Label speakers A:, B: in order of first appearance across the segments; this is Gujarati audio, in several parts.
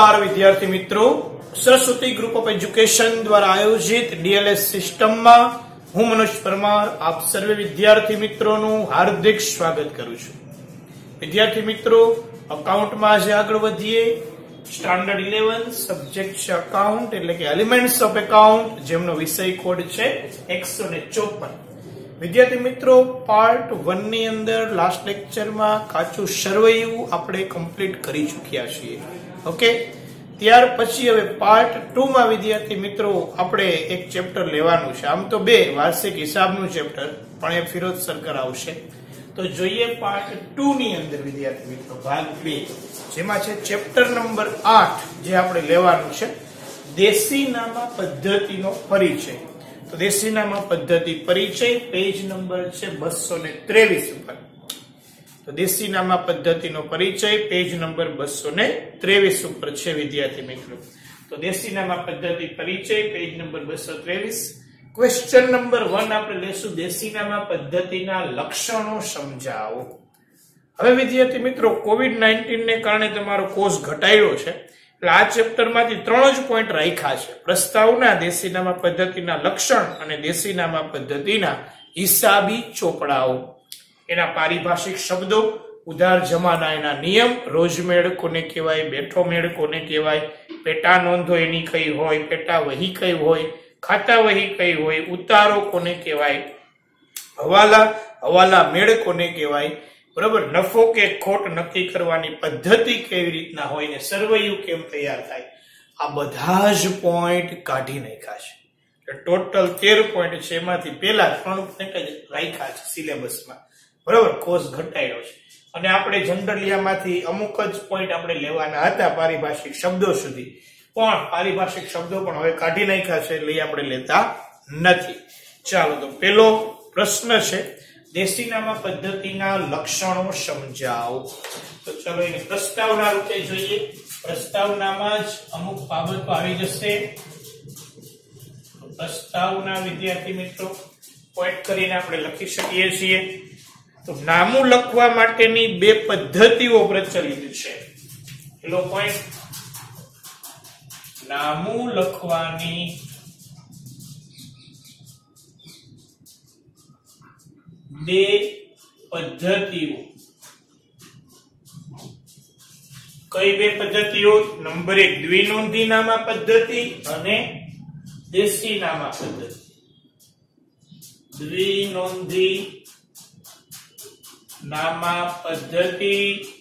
A: नमस्कार विद्यार्थी मित्रों, सरस्वती ग्रुप ऑफ एज्युकेशन द्वारा आयोजित डीएलएस सिस्टम में हूँ मनोज परमार आप सर्वे विद्यार्थी मित्रों हार्दिक स्वागत करूं छूं। विद्यार्थी मित्रों, अकाउंट में आज आगे बढ़ीए। स्टैंडर्ड 11 सब्जेक्ट है अकाउंट एटले के एलिमेंट्स ऑफ अकाउंट, जेमनो विषय कोड है 154। विद्यार्थी मित्रों, पार्ट 1 ની અંદર लास्ट लेक्चर में काचू सर्वैयु આપણે કમ્પ્લીટ કરી ચૂક્યા છીએ। ओके, ત્યાર પછી હવે પાર્ટ 2 માં વિદ્યાર્થી મિત્રો આપણે એક ચેપ્ટર લેવાનું છે। આમ તો બે વાર્ષિક હિસાબનું ચેપ્ટર પણ એ ફિરોજ સર કરાવશે। તો જોઈએ પાર્ટ 2 ની અંદર વિદ્યાર્થી મિત્રો ભાગ 2 જેમાં છે ચેપ્ટર નંબર 8 જે આપણે લેવાનું છે દેશીનામા પદ્ધતિનો પરિચય। तो देशीनामा पद्धति परिचय पेज नंबर है 223 पर। तो देशीनामा पद्धति नो परिचय पेज नंबर 223 पर है विद्यार्थी मित्रों। तो देशीनामा पद्धति परिचय पेज नंबर 223। क्वेश्चन नंबर 1 આપણે લેશું દેશીનામા પદ્ધતિના લક્ષણો સમજાવો। હવે વિદ્યાર્થી મિત્રો કોવિડ-19 ને કારણે તમારો કોર્સ ઘટાડ્યો છે, એટલે આ ચેપ્ટર માંથી 3 જ પોઈન્ટ રાખ્યા છે: પ્રસ્તાવના, દેશીનામા પદ્ધતિના લક્ષણ અને દેશીનામા પદ્ધતિના હિસાબી ચોપડાઓ, એના પારિભાષિક શબ્દો, ઉધાર જમાનાના નિયમ, રોજમેળ કોને કહેવાય, બેઠો મેળ કોને કહેવાય, પેટા નોંધો એની કઈ હોય, પેટા વહી કઈ હોય, ખાતા વહી કઈ હોય, ઉતારો કોને કહેવાય, હવાલા મેળ કોને કહેવાય, बराबर, नफो के खोट नक्की करवानी पद्धति केवी रीतना होय ने सर्वैयु केम तैयार थाय, आ बधा ज पॉइंट काढी नाख्या छे। टोटल 13 पॉइंट छे, एमांथी पहेला 3 पॉइंट ज राख्या छे सिलेबस में। बराबर, कोर्स घटाड्यो छे अने आपणे जनरली आमांथी अमुक ज पॉइंट आपणे लेवाना हता पारिभाषिक शब्दों सुधी, पण पारिभाषिक शब्दों पण हवे काढी नाख्या छे એટલે આપણે લેતા નથી। ચાલો, તો પહેલો પ્રશ્ન છે देशीनामा पद्धतिना लक्षणों समजाओ। तो चलो एनी प्रस्तावना रूपे जोईए। प्रस्तावनामां ज अमुक बाबतो आवी जशे। तो प्रस्तावना विद्यार्थी मित्रों पॉइंट करीने आपणे लखी शकीए छीए। तो नामું લખવા માટેની બે પદ્ધતિઓ પ્રચલિત છે। પહેલો પોઈન્ટ, નામું લખવાની બે પદ્ધતિઓ। કઈ બે પદ્ધતિઓ? નંબર 1 દ્વિનોંધી નામા પદ્ધતિ અને દેશીનામા પદ્ધતિ। દ્વિનોંધી નામા પદ્ધતિ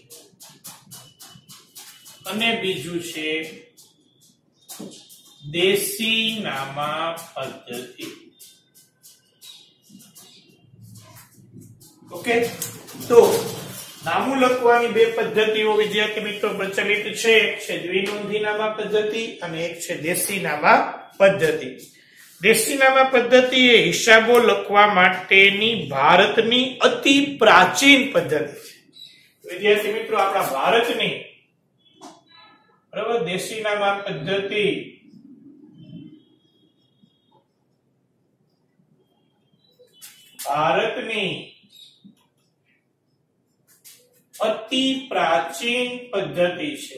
A: અને બીજું છે દેશીનામા પદ્ધતિ। ओके, तो नामું લખવાની બે પદ્ધતિઓ વિદ્યાર્થી મિત્રો પ્રચલિત છે। એક છે દ્વિનોંધીનામા પદ્ધતિ અને એક છે દેશીનામા પદ્ધતિ। દેશીનામા પદ્ધતિ એ હિસાબો લખવા માટેની ભારતની અતિ પ્રાચીન પદ્ધતિ છે। વિદ્યાર્થી મિત્રો આપણા ભારતની બરાબર દેશીનામા પદ્ધતિ ભારતની अति प्राचीन पद्धति है।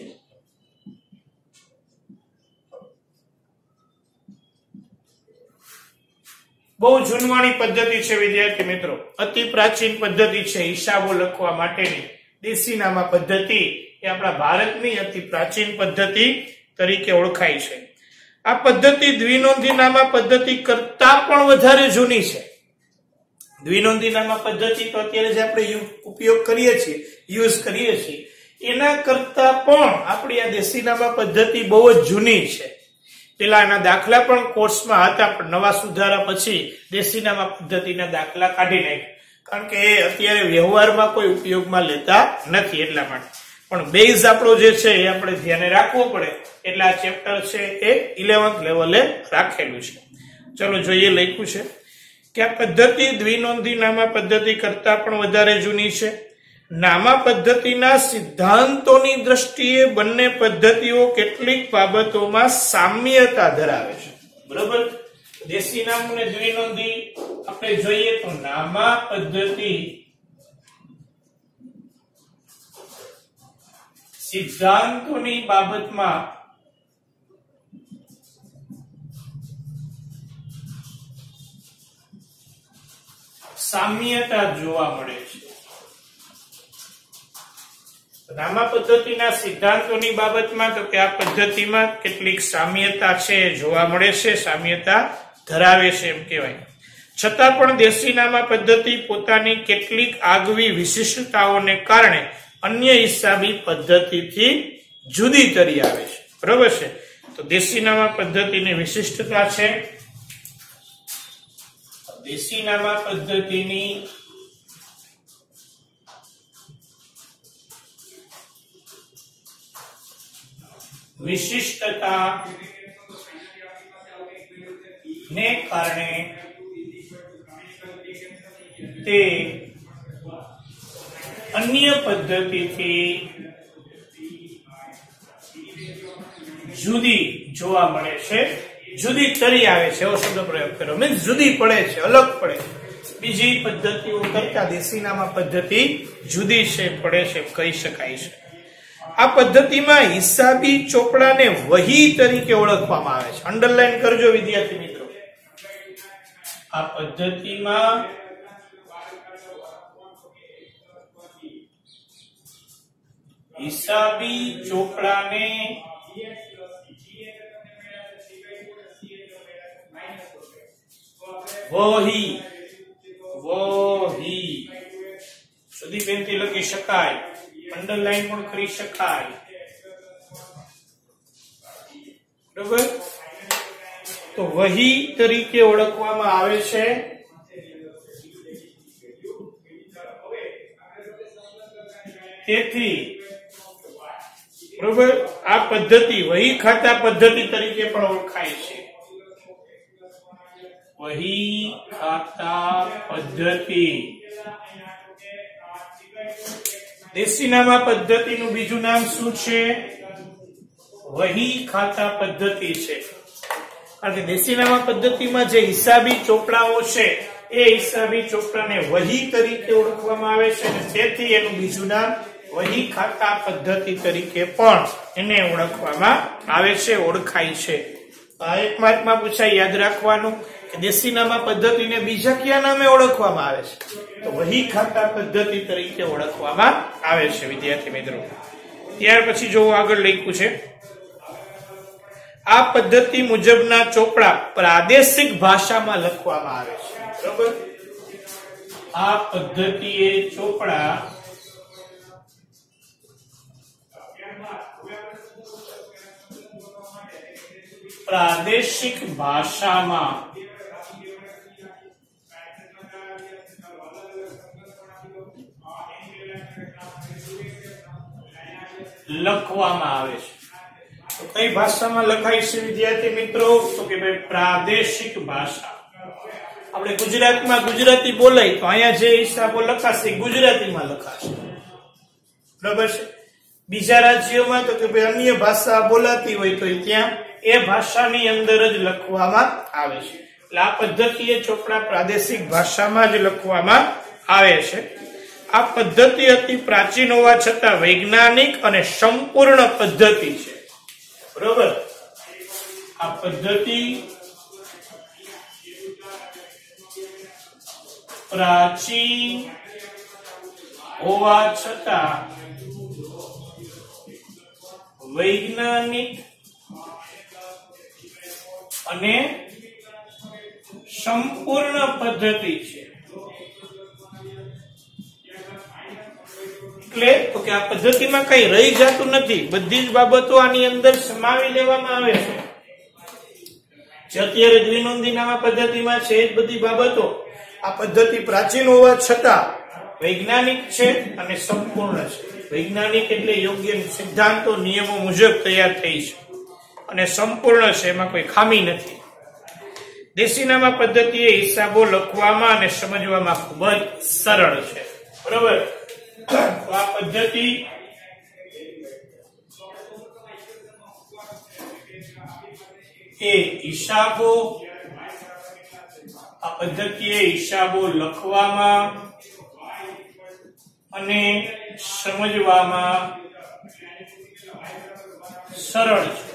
A: बहुत जूनवाणी पद्धति है विद्यार्थी मित्रों। अति प्राचीन पद्धति है हिसाबो लखवा माटेनी देशीनामा पद्धति ए आपणा भारतनी अति प्राचीन पद्धति तरीके ओळखाय छे। आ पद्धति द्विनोंधीनामा पद्धति करता पण वधारे जूनी छे। द्विनोंधीनामा पद्धति तो अत्यारे जे आपणे उपयोग करीए छीए, यूज करीए छीए, एना करता पण आपणी आ देशीनामा पद्धति बहुत ज जूनी छे। पेलाना दाखला पण कोर्समां हता, पण नवा सुधारा પછી देशीनामा पद्धतिना दाखला काढी नाख्या, कारण के अत्यारे व्यवहारमां कोई उपयोगमां लेता નથી એટલા માટે। પણ બેઝ આપણો જે છે એ આપણે ધ્યાને રાખવો પડે, એટલે આ ચેપ્ટર છે એ 11th લેવલે રાખેલું છે। ચલો જોઈએ, લખ્યું છે કે આ પદ્ધતિ દ્વિનોંધી નામા પદ્ધતિ કરતા પણ વધારે જૂની છે। નામા પદ્ધતિના સિદ્ધાંતોની દ્રષ્ટિએ બંને પદ્ધતિઓ કેટલીક બાબતોમાં સામ્યતા ધરાવે છે। બરાબર, દેશીનામું અને દ્વિનોંધી આપણે જોઈએ તો નામા પદ્ધતિ સિદ્ધાંતોની બાબતમાં સામ્યતા જોવા મળે છે. રામા પદ્ધતિના સિદ્ધાંતોની બાબતમાં તો કે આ પદ્ધતિમાં કેટલીક સામ્યતા છે જોવા મળે છે, સામ્યતા ધરાવે છે એમ કહેવાય. છતાં પણ દેશીનામા પદ્ધતિ પોતાની કેટલીક આગવી વિશિષ્ટતાઓને કારણે અન્ય હિસાબી પદ્ધતિથી જુદી તરી આવે છે. બરોબર છે. તો દેશીનામા પદ્ધતિની વિશિષ્ટતા છે, દેશીનામા પદ્ધતિની વિશિષ્ટતા ને કારણે તે અન્ય પદ્ધતિથી જુદી જોવા મળે છે, જુદી તરી આવે છે એવો શબ્દ પ્રયોગ કર્યો. મીન્સ જુદી પડે છે, અલગ પડે છે. બીજી પદ્ધતિઓ કરતા દેશીનામા પદ્ધતિ જુદી છે, પડે છે કહી શકાય છે. આ પદ્ધતિમાં હિસાબી ચોપડાને વહી તરીકે ઓળખવામાં આવે છે. અંડરલાઈન કરજો વિદ્યાર્થી મિત્રો. આ પદ્ધતિમાં હિસાબી ચોપડાને વહી સુધી પેનથી લખી શકાય, અંડરલાઈન પણ કરી શકાય. બરાબર. તો વહી તરીકે ઓળખવામાં આવે છે. તેથી બરોબર આ પદ્ધતિ વહી ખાતા પદ્ધતિ તરીકે પણ ઓળખાય છે. વહી ખાતા પદ્ધતિ. દેશીનામા પદ્ધતિનું બીજું નામ શું છે? વહી ખાતા પદ્ધતિ છે. કારણ કે દેશીનામા પદ્ધતિમાં જે હિસાબી ચોપડાઓ છે એ હિસાબી ચોપડાને વહી તરીકે ઓળખવામાં આવે છે, અને તેથી એનું બીજું નામ વહી ખાતા પદ્ધતિ તરીકે પણ એને ઓળખવામાં આવે છે, ઓળખાય છે. આ એક માર્કમાં પૂછાય, યાદ રાખવાનું કે દેશીનામા પદ્ધતિને બીજા કયા નામે ઓળખવામાં આવે છે? તો વહી ખાતા પદ્ધતિ તરીકે ઓળખવામાં આવે છે વિદ્યાર્થી મિત્રો. ત્યાર પછી જો આગળ લખ્યું છે, આ પદ્ધતિ મુજબના ચોપડા પ્રાદેશિક ભાષામાં લખવામાં આવે છે. બરોબર. આ પદ્ધતિએ ચોપડા પ્રાદેશિક ભાષામાં લખવામાં આવે છે. તો કઈ ભાષામાં લખાય છે વિદ્યાર્થી મિત્રો? તો કે ભાઈ પ્રાદેશિક ભાષા. આપણે ગુજરાતમાં ગુજરાતી બોલાય તો અહીંયા જે હિસાબો લખાશે ગુજરાતીમાં લખાશે. બરાબર છે. બીજા રાજ્યોમાં તો કે ભાઈ અન્ય ભાષા બોલાતી હોય તો ત્યાં એ ભાષાની અંદર જ લખવામાં આવે છે. એટલે આ પદ્ધતિએ ચોપડા પ્રાદેશિક ભાષામાં જ લખવામાં આવે છે. આ પદ્ધતિ અતિ પ્રાચીન હોવા છતાં વૈજ્ઞાનિક અને સંપૂર્ણ પદ્ધતિ છે. બરોબર. આ પદ્ધતિ પ્રાચીન હોવા છતાં વૈજ્ઞાનિક અને સંપૂર્ણ પદ્ધતિ છે. એટલે તો કે આ પદ્ધતિમાં કઈ રહી જતું નથી, બધી જ બાબતો આની અંદર સમાવી લેવામાં આવે છે. જે અત્યારે દ્વિનોંધીનામા પદ્ધતિમાં છે એ જ બધી બાબતો આ પદ્ધતિ પ્રાચીન હોવા છતાં વૈજ્ઞાનિક છે અને સંપૂર્ણ છે. વૈજ્ઞાનિક એટલે યોગ્ય સિદ્ધાંતો નિયમો મુજબ તૈયાર થઈ છે, અને સંપૂર્ણ છે, એમાં કોઈ ખામી નથી. દેશીનામા પદ્ધતિ એ હિસાબો લખવામાં અને સમજવામાં ખૂબ જ સરળ છે. બરોબર. તો આ પદ્ધતિ એ હિસાબો લખવામાં અને સમજવામાં સરળ છે।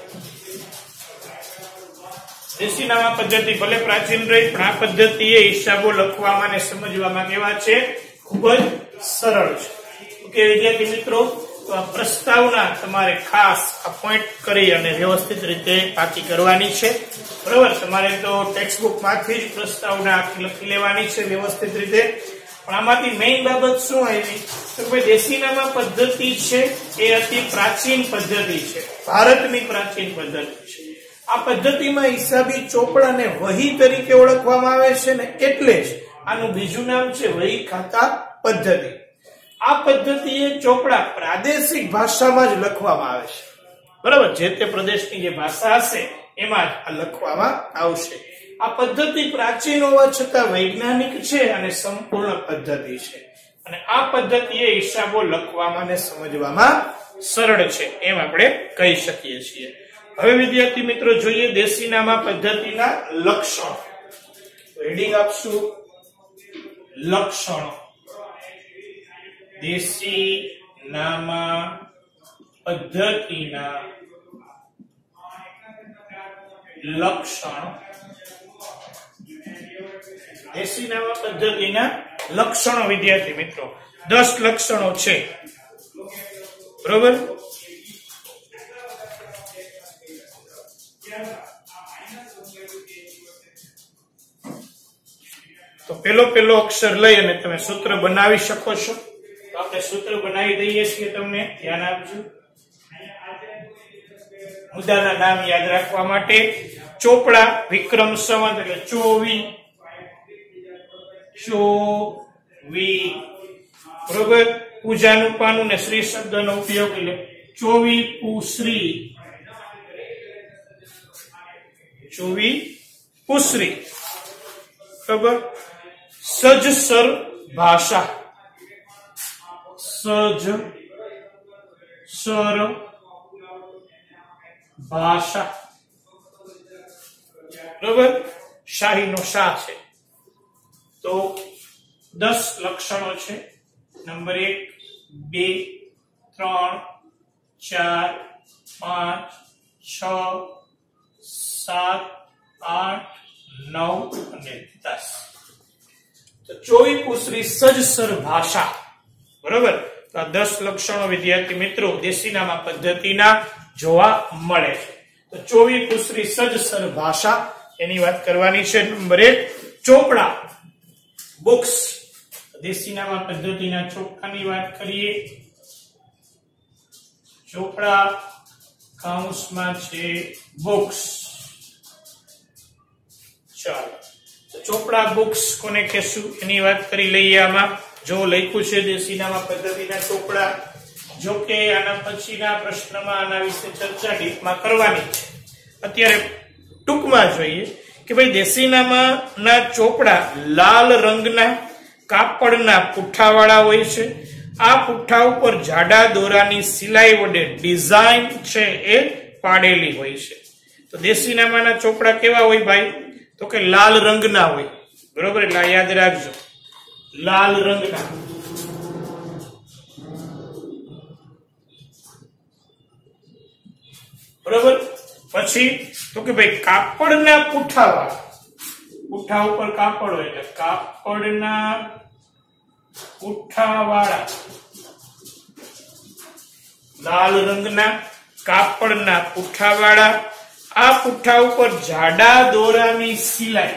A: દેશીનામા પદ્ધતિ ભલે પ્રાચીન રહી પણ આ પદ્ધતિએ હિસાબો લખવામાં અને સમજવામાં કેવા છે? ખૂબ જ સરળ છે। ઓકે વિદ્યાર્થી મિત્રો, તો આ પ્રસ્તાવના તમારે ખાસ આ પોઈન્ટ કરી અને વ્યવસ્થિત રીતે પાકી કરવાની છે, બરાબર। તમારે તો ટેક્સ્ટ બુક માંથી જ પ્રસ્તાવના આખી લખી લેવાની છે વ્યવસ્થિત રીતે। પણ આમાંથી મેઇન બાબત શું આવી તો ભાઈ દેશીનામા પદ્ધતિ છે એ અતિ પ્રાચીન પદ્ધતિ છે, ભારતની પ્રાચીન પદ્ધતિ છે। આ પદ્ધતિમાં હિસાબી ચોપડાને વહી તરીકે ઓળખવામાં આવે છે ને એટલે જ આનું બીજું નામ છે વહી ખાતા પદ્ધતિ। આ પદ્ધતિએ ચોપડા પ્રાદેશિક ભાષામાં જ લખવામાં આવે છે, બરાબર। જે તે પ્રદેશની જે ભાષા હશે એમાં જ આ લખવામાં આવશે। આ પદ્ધતિ પ્રાચીન હોવા છતાં વૈજ્ઞાનિક છે અને સંપૂર્ણ પદ્ધતિ છે, અને આ પદ્ધતિએ હિસાબો લખવામાં અને સમજવામાં સરળ છે એમ આપણે કહી શકીએ છીએ। હવે વિદ્યાર્થી મિત્રો જોઈએ દેશીનામા પદ્ધતિના લક્ષણો। હેડિંગ આપશું લક્ષણો। દેશીનામા પદ્ધતિના લક્ષણો। દેશીનામા પદ્ધતિના લક્ષણો વિદ્યાર્થી મિત્રો 10 લક્ષણો છે, બરોબર। તો પેલો અક્ષર લઈ અને તમે સૂત્ર બનાવી શકો છો। તો આપણે સૂત્ર બનાવી દઈએ છીએ, તમને ધ્યાન આપજો। મુદ્દાના નામ યાદ રાખવા માટે ચોપડા વિક્રમ સંવત એટલે 24 બરોબર। પૂજાનું પાનું ને શ્રી શબ્દનો ઉપયોગ એટલે 24 પુશ્રી 24 પુશ્રી બરોબર। સજસર ભાષા સજસર ભાષા બરોબર। શાહીનો શા છે। તો 10 લક્ષણો છે। નંબર 1 2 3 4 5 6 7 8 9 અને 10। તો 24 પુશ્રી સજસર ભાષા, બરોબર। તો આ 10 લક્ષણો વિદ્યાર્થી મિત્રો દેશીનામા પદ્ધતિના જોવા મળે છે। તો 24 પુશ્રી સજસર ભાષા એની વાત કરવાની છે। નંબર 1 ચોપડા બુક્સ। દેશીનામા પદ્ધતિના ચોપડાની વાત કરીએ। ચોપડા કાઉન્સમાં છે બુક્સ। ચાલો તો ચોપડા બુક્સ કોને કહેશું એની વાત કરી લઈએ। આમાં જો લખ્યું છે દેશીનામા પદ્ધતિના ચોપડા, જો કે આના પછીના પ્રશ્નમાં આના વિશે ચર્ચા ડીપમાં કરવાની છે। અત્યારે ટૂંકમાં જોઈએ કે ભાઈ દેશીનામાના ચોપડા લાલ રંગના કાપડના પુઠ્ઠાવાળા હોય છે। આ પુઠ્ઠા ઉપર જાડા દોરાની સિલાઈ વડે ડિઝાઇન છે એ પાડેલી હોય છે। તો દેશીનામાના ચોપડા કેવા હોય ભાઈ? તો કે લાલ રંગના હોય, બરોબર। એટલે યાદ રાખજો, લાલ રંગના। બરોબર। પછી તો કે ભાઈ કાપડના પુઠ્ઠાવાળા, પુઠ્ઠા ઉપર કાપડ હોય એટલે કાપડના પુઠ્ઠાવાળા લાલ રંગના કાપડના પુઠ્ઠાવાળા। આ પુઠ્ઠા ઉપર જાડા દોરાની સિલાઈ,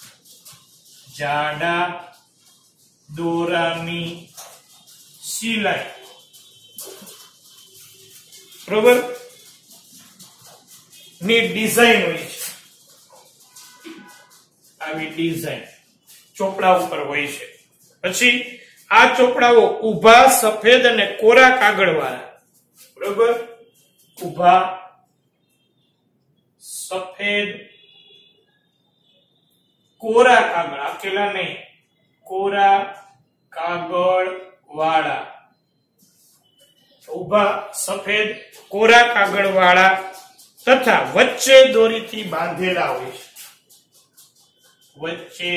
A: જાડા દોરાની સિલાઈ, બરોબર ની ડિઝાઇન હોય છે। આવી ડિઝાઇન ચોપડા ઉપર હોય છે। પછી આ ચોપડાઓ ઊભા સફેદ અને કોરા કાગળ વાળા, બરોબર। ઊભા સફેદ કોરા કાગળ, આકેલા નહીં, કોરા કાગળ વાળા, ઊભા સફેદ કોરા કાગળ વાળા તથા વચ્ચે દોરીથી બાંધેલા હોય છે। વચ્ચે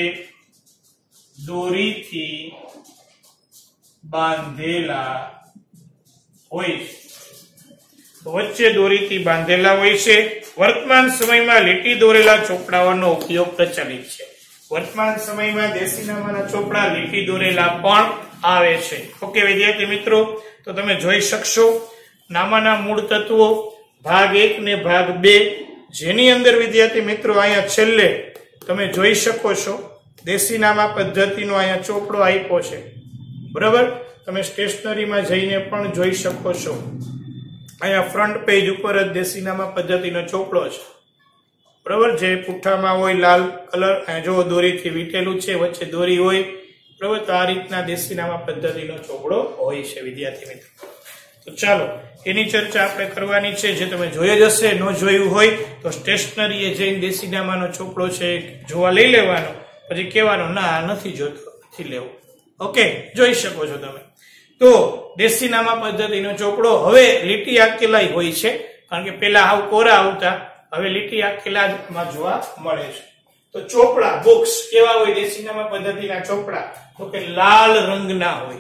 A: દોરીથી બાંધેલા હોય છે। વચ્ચે દોરીથી બાંધેલા હોય છે। વર્તમાન સમયમાં લીટી દોરેલા ચોપડાઓનો ઉપયોગ પ્રચલિત છે। વર્તમાન સમયમાં દેશીનામાના ચોપડા લીટી દોરેલા પણ આવે છે। ઓકે વિદ્યાર્થી મિત્રો, તો તમે જોઈ શકશો નામાના મૂળ તત્વો ભાગ 1 ને ભાગ 2, જેની અંદર વિદ્યાર્થી મિત્રો અહીંયા છેલ્લે તમે જોઈ શકો છો દેશીનામા પદ્ધતિનો અહીંયા ચોપડો આપ્યો છે, બરાબર। તમે સ્ટેશનરીમાં જઈને પણ જોઈ શકો છો, અહીંયા ફ્રન્ટ પેજ ઉપર જ દેશીનામા પદ્ધતિનો ચોપડો છે, બરાબર। જે પુઠ્ઠામાં હોય લાલ કલર, અહીંયા જો દોરીથી વીટેલું છે, વચ્ચે દોરી હોય, બરાબર। તો આ રીતના દેશીનામા પદ્ધતિનો ચોપડો હોય છે વિદ્યાર્થી મિત્રો। તો ચાલો એની ચર્ચા આપણે કરવાની છે, જે તમે જોઈ જ હશે, ન જોયું હોય તો સ્ટેશનરીએ જઈને દેશીનામાનો ચોપડો છે જોવા લઈ લેવાનો, પછી કહેવાનો ના નથી જોતો, નથી લેવો। ઓકે, જોઈ શકો છો તમે। તો દેશીનામા પદ્ધતિનો ચોપડો હવે લીટી આંકેલા હોય છે, કારણ કે પેલા આવ કોરા આવતા, હવે લીટી આંકેલા માં જોવા મળે છે। તો ચોપડા બોક્સ કેવા હોય દેશીનામા પદ્ધતિના ચોપડા? તો કે લાલ રંગના હોય,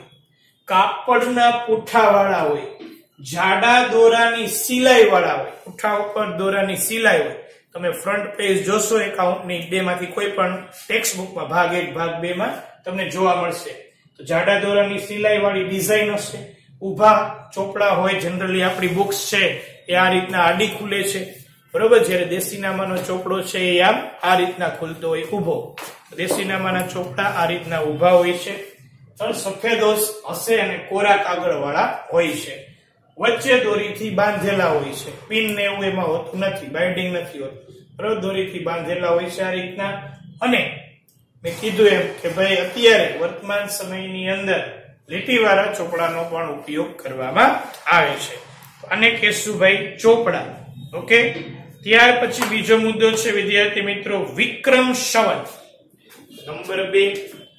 A: કાપડના પુઠ્ઠા વાળા હોય, જાડા દોરાની સિલાઈ વાળા હોય, પુઠ્ઠા ઉપર દોરાની સિલાઈ હોય। તમે ફ્રન્ટ પેજ જોશો એકાઉન્ટની 2 માંથી કોઈ પણ ટેક્સ્ટ બુકમાં ભાગ 1 ભાગ 2 માં તમને જોવા મળશે। તો જાડા દોરાની સિલાઈ વાળી ડિઝાઇન હશે। ઊભા ચોપડા હોય, જનરલી આપણી બુક્સ છે એ આ રીતના આડી ખુલે છે, બરોબર। જ્યારે દેશીનામાનો ચોપડો છે એ આમ આ રીતના ખુલતો હોય ઊભો। દેશીનામાના ચોપડા આ રીતના ઊભા હોય છે, સફેદ હશે અને કોરા કાગળ વાળા હોય છે, વચ્ચે દોરીથી બાંધેલા હોય છે, પિન ને એવું એમાં હોતું નથી, બાઇન્ડિંગ નથી હોતું, બરોબર। દોરીથી બાંધેલા હોય છે આ રીતના। અને મેં કીધું એમ કે ભાઈ અત્યારે વર્તમાન સમયની અંદર લીટીવાળા ચોપડાનો પણ ઉપયોગ કરવામાં આવે છે, આને કહેશું ભાઈ ચોપડા। ઓકે, ત્યાર પછી બીજો મુદ્દો છે વિદ્યાર્થી મિત્રો વિક્રમ સંવત। નંબર 2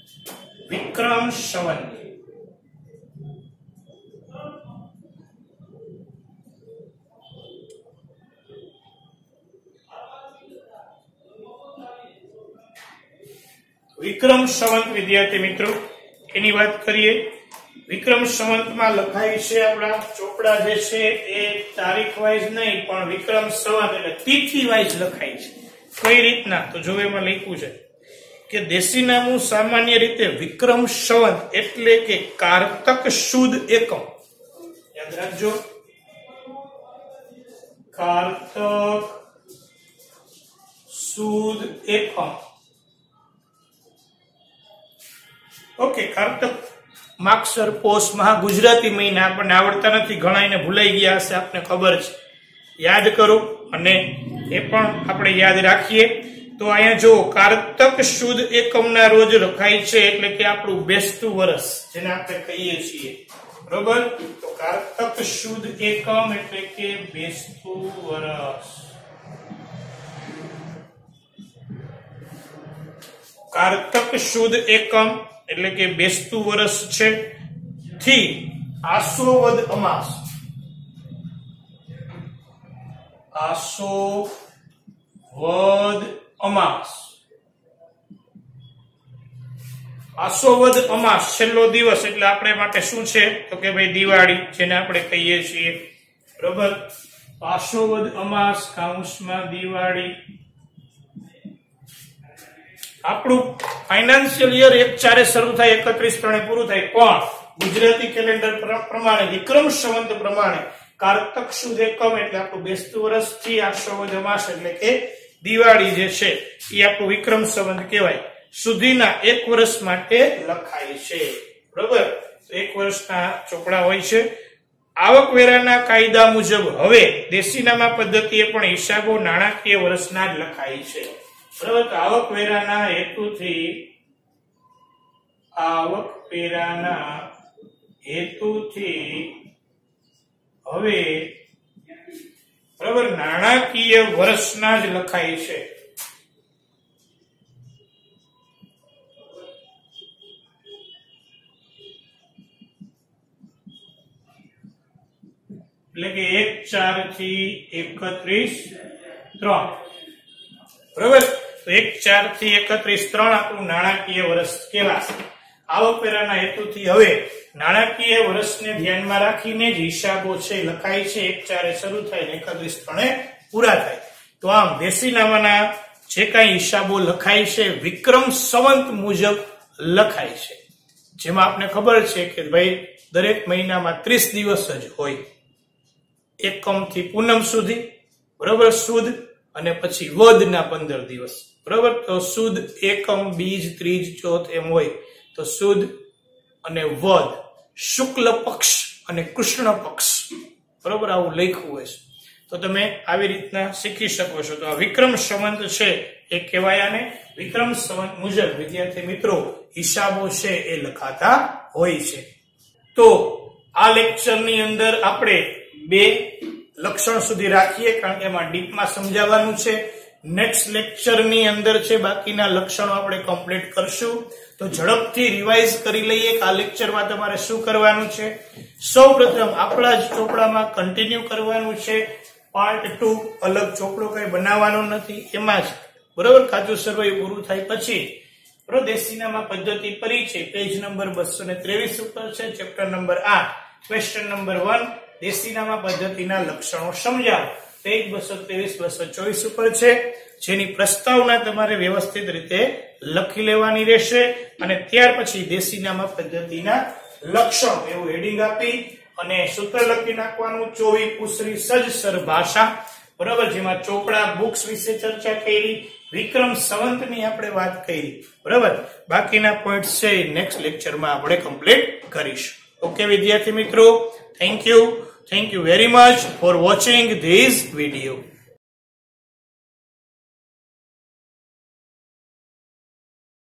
A: વિક્રમ સંવત। વિક્રમ સંવત વિદ્યાર્થી મિત્રો એની વાત કરીએ। વિક્રમ સંવતમાં લખાય છે આપણા ચોપડા જે છે એ તારીખ વાઇઝ નહીં, પણ વિક્રમ સંવત એટલે તિથિ વાઇઝ લખાય છે। કઈ રીતના? તો જો એમાં લખ્યું છે કે દેશીનામું સામાન્ય રીતે વિક્રમ સંવત એટલે કે કારતક સુદ એકમ, યાદ રાખજો, કારતક સુદ એકમ। ઓકે, કારતક માગસર પોષ મહા ગુજરાતી મહિના આપણને આવડતા નથી, ઘણાને ભૂલાઈ ગયા હશે, આપને ખબર છે, યાદ કરો અને એ પણ આપણે યાદ રાખીએ। તો અહીંયા જો કારતક સુદ એકમના રોજ લખાય છે, એટલે કે આપણું બેસતું વર્ષ જેને આપણે કહીએ છીએ, બરોબર। તો કારતક સુદ એકમ એટલે કે બેસતું વર્ષ, કારતક સુદ એકમ એટલે કે બેસતું વર્ષ છે થી આસો વદ અમાસ, આસો વદ અમાસ, આસો વદ અમાસ છેલ્લો દિવસ એટલે આપણે માટે શું છે? તો કે ભાઈ દિવાળી, જેને આપણે કહીએ છીએ, બરોબર। આસો વદ અમાસ કૌંસમાં દિવાળી। આપણું ફાઇનાન્શિયલ યર 1/4 શરૂ થાય, 31/3 પૂરું થાય, પણ ગુજરાતી કેલેન્ડર પ્રમાણે વિક્રમ સંવત પ્રમાણે કારતક સુદ એકમ એટલે આપણું બેસતું વર્ષ થી આસો વદ અમાસ એટલે કે દિવાળી જે છે એ આપણું વિક્રમ સંવત કહેવાય, સુધીના 1 વર્ષ માટે લખાય છે, બરોબર। તો 1 વર્ષના ચોપડા હોય છે। આવકવેરાના કાયદા મુજબ હવે દેશીનામા પદ્ધતિએ પણ હિસાબો નાણાકીય વર્ષના જ લખાય છે, બરાબર। તો આવકવેરાના હેતુથી હવે બરાબર નાણાકીય વર્ષના જ લખાય છે। એટલે કે 1/4 થી 31/3, બરાબર। તો 1/4 થી 31/3 આપણું નાણાકીય વર્ષ કહેવાશે। આવકવેરાના હેતુથી હવે નાણાકીય વર્ષને ધ્યાનમાં રાખીને જ હિસાબો છે લખાય છે. 1/4 શરૂ થાય ને 31/3 પૂરા થાય. તો આમ દેશીનામાના જે કાંઈ હિસાબો લખાય છે વિક્રમ સંવત મુજબ લખાય છે, જેમાં આપને ખબર છે કે ભાઈ દરેક મહિનામાં 30 દિવસ જ હોય, એકમ થી પૂનમ સુધી, બરોબર, સુદ અને પછી વદના 15 દિવસ, બરોબર. તો સુદ, એકમ, બીજ, ત્રીજ, ચોથ એમ હોય. તો સુદ અને વદ, શુક્લ પક્ષ અને કૃષ્ણ પક્ષ, બરોબર, આવું લખ્યું હોય છે. તો તમે આવી રીતના શીખી શકો છો. તો આ વિક્રમ સંવત છે એ કહેવાય, અને વિક્રમ સંવત મુજબ વિદ્યાર્થી મિત્રો હિસાબો છે એ લખાતા હોય છે. તો આ લેક્ચરની અંદર આપણે 2 લક્ષણ સુધી રાખીએ, કારણ કે એમાં ડીપમાં સમજાવવાનું છે. નેક્સ્ટ લેક્ચરની અંદર છે બાકીના લક્ષણો આપણે કમ્પ્લીટ કરશું. તો ઝડપથી રિવાઇઝ કરી લઈએ કે આ લેક્ચરમાં તમારે શું કરવાનું છે. સૌપ્રથમ આપણા જ ચોપડામાં કન્ટિન્યુ કરવાનું છે. પાર્ટ 2 અલગ ચોપડો કઈ બનાવવાનો નથી, એમાં જ, બરોબર, કાચું સર્વે પૂરું થાય પછી દેશીનામા પદ્ધતિ પરિચય પેજ નંબર 223 ઉપર છે. ચેપ્ટર નંબર 8, ક્વેશ્ચન નંબર 1, દેશીનામા પદ્ધતિના લક્ષણો સમજાવો, પેજ 223-224 ઉપર છે. જેની પ્રસ્તાવના તમારે વ્યવસ્થિત રીતે લખી લેવાની રહેશે, અને ત્યાર પછી દેશીનામા પદ્ધતિના લક્ષણો એવું હેડિંગ આપી અને સૂત્ર લખી નાખવાનું. 24 પુસરી સજસર ભાષા, બરાબર, જેમાં ચોપડા બુક્સ વિશે ચર્ચા કરી, વિક્રમ સંવતની આપણે વાત કરી, બરાબર. બાકીના પોઈન્ટ્સ છે નેક્સ્ટ લેક્ચરમાં આપણે કમ્પ્લીટ કરીશું. ઓકે વિદ્યાર્થી મિત્રો, thank you very much for watching this video.